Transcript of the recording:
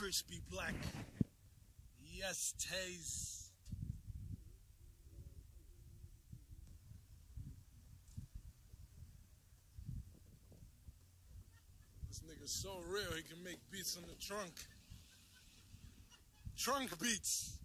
crispy black. Yes, Taze. This nigga's so real, he can make beats in the trunk. Trunk beats.